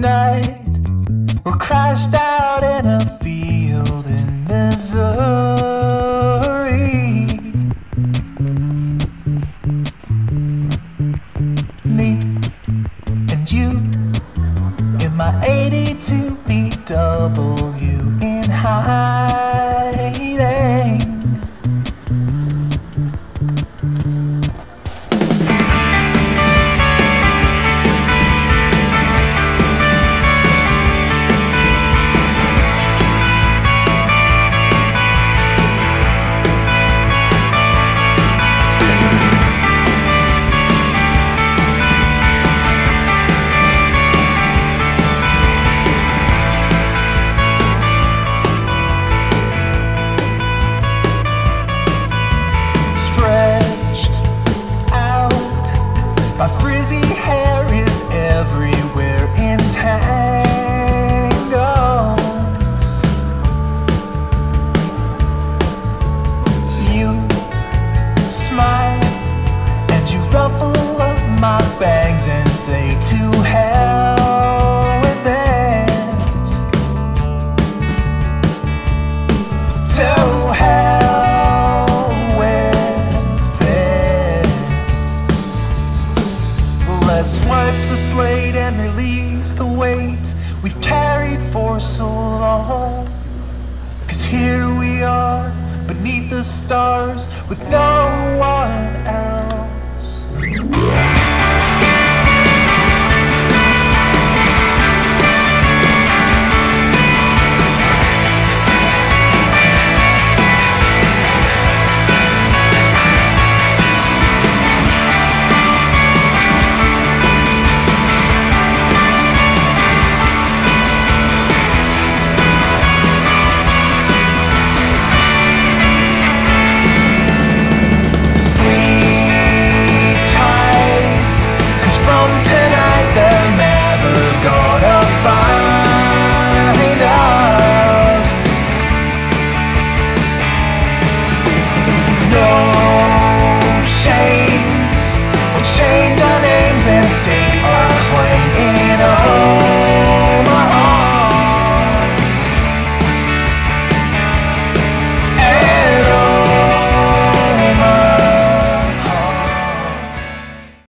night, we're crashed out in a field in Missouri. Me and you in my 82 VW in hiding. My frizzy hair is everywhere in tangles. You smile and you ruffle up my bangs and say to hell with it. To hell with it. Let's wipe the slate and release the weight we've carried for so long. 'Cause here we are, beneath the stars, with no one else. From